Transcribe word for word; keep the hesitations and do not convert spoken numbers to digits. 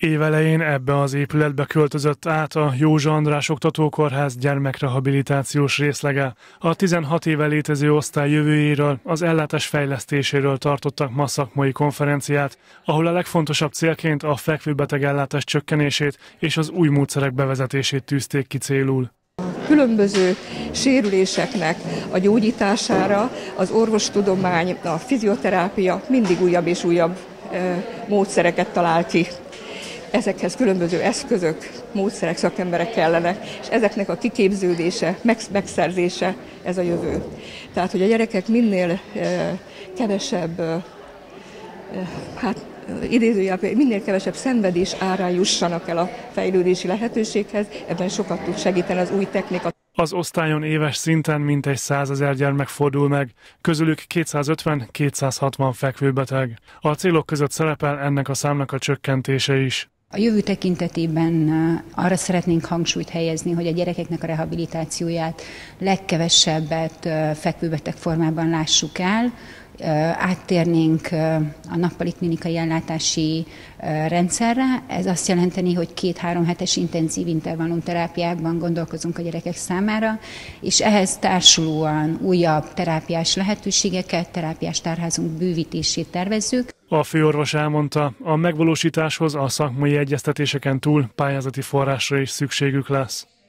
Évelején ebbe az épületbe költözött át a Józsa András Oktatókórház gyermekrehabilitációs részlege. A tizenhat éve létező osztály jövőjéről, az ellátás fejlesztéséről tartottak ma szakmai konferenciát, ahol a legfontosabb célként a fekvőbeteg ellátás csökkenését és az új módszerek bevezetését tűzték ki célul. Különböző sérüléseknek a gyógyítására az orvostudomány, a fizioterápia mindig újabb és újabb módszereket talál ki. Ezekhez különböző eszközök, módszerek, szakemberek kellenek, és ezeknek a kiképződése, megszerzése ez a jövő. Tehát, hogy a gyerekek minél kevesebb, hát idézőjelben, minél kevesebb szenvedés árán jussanak el a fejlődési lehetőséghez, ebben sokat tud segíteni az új technika. Az osztályon éves szinten mintegy százezer gyermek fordul meg, közülük kétszázötven-kétszázhatvan fekvőbeteg. A célok között szerepel ennek a számnak a csökkentése is. A jövő tekintetében arra szeretnénk hangsúlyt helyezni, hogy a gyerekeknek a rehabilitációját legkevesebbet fekvőbeteg formában lássuk el, áttérnénk a nappali klinikai ellátási rendszerre. Ez azt jelenteni, hogy két-három hetes intenzív intervallum terápiákban gondolkozunk a gyerekek számára, és ehhez társulóan újabb terápiás lehetőségeket, terápiás tárházunk bővítését tervezzük. A főorvos elmondta, a megvalósításhoz a szakmai egyeztetéseken túl pályázati forrásra is szükségük lesz.